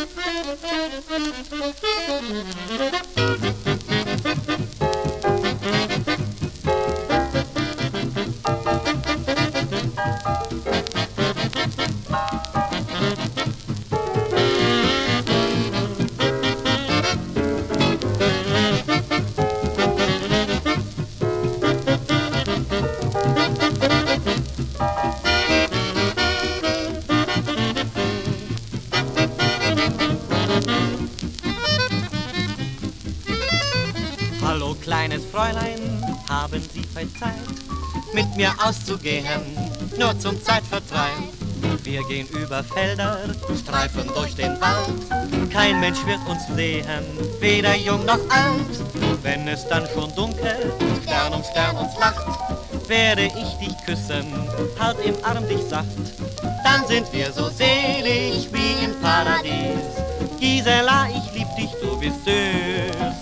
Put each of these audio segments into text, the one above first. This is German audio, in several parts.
Hallo kleines Fräulein, haben Sie vielleicht Zeit, mit mir auszugehen, nur zum Zeitvertreib? Wir gehen über Felder, streifen durch den Wald, kein Mensch wird uns sehen, weder jung noch alt. Wenn es dann schon dunkelt, Stern um Stern uns lacht, werde ich dich küssen, halt im Arm dich sacht. Dann sind wir so selig wie im Paradies. Gisela, ich lieb dich, du bist süß.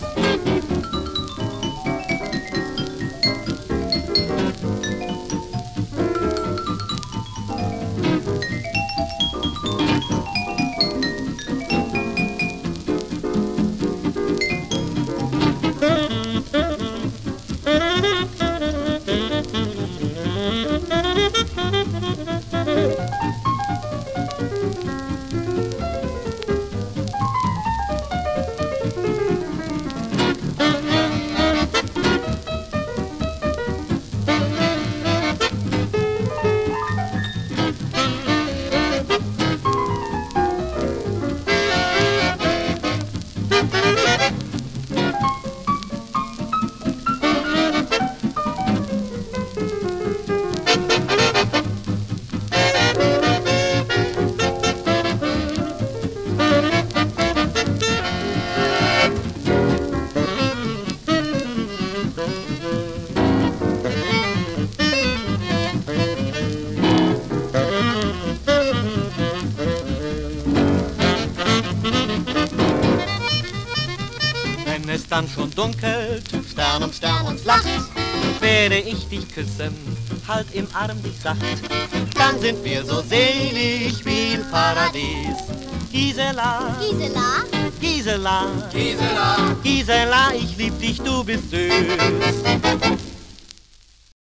Wenn es dann schon dunkelt, Stern um Stern uns lacht, werde ich dich küssen, halt im Arm dich sacht. Dann sind wir so selig wie im Paradies. Gisela, Gisela, Gisela, Gisela, Gisela, ich lieb dich, du bist süß.